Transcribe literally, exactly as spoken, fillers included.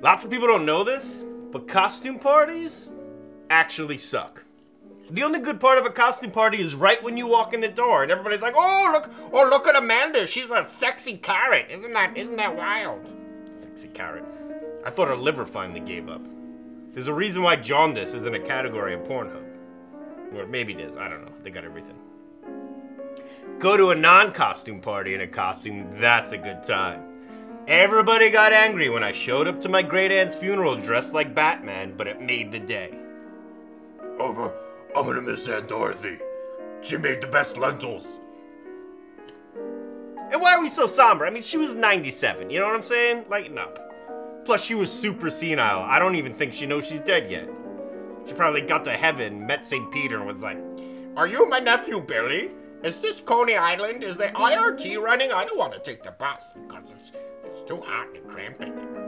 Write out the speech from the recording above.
Lots of people don't know this, but costume parties actually suck. The only good part of a costume party is right when you walk in the door and everybody's like, oh, look, oh, look at Amanda. She's a sexy carrot. Isn't that, isn't that wild? Sexy carrot. I thought her liver finally gave up. There's a reason why jaundice isn't a category of Pornhub. Or maybe it is, I don't know. They got everything. Go to a non-costume party in a costume, that's a good time. Everybody got angry when I showed up to my great aunt's funeral dressed like Batman, but it made the day. Oh, but I'm gonna miss Aunt Dorothy. She made the best lentils. And why are we so somber? I mean, she was ninety-seven, you know what I'm saying? Lighten up. Plus, she was super senile. I don't even think she knows she's dead yet. She probably got to heaven, met Saint Peter, and was like, are you my nephew, Billy? Is this Coney Island? Is the I R T running? I don't want to take the bus because it's, it's too hot and cramped in there.